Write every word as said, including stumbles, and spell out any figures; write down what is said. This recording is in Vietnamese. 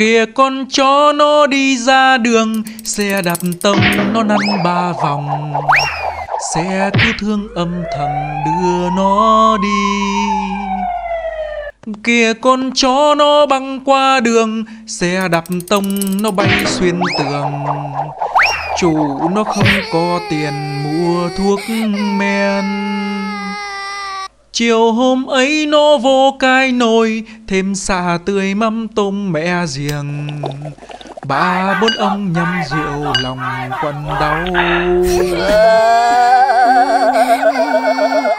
Kìa con chó nó đi ra đường, xe đạp tông nó năn ba vòng, xe cứ thương âm thầm đưa nó đi. Kìa con chó nó băng qua đường, xe đạp tông nó bay xuyên tường, chủ nó không có tiền mua thuốc men. Chiều hôm ấy nó vô cái nồi, thêm xả tươi mắm tôm mẹ giềng, ba bốn ông nhâm rượu lòng quặn đau.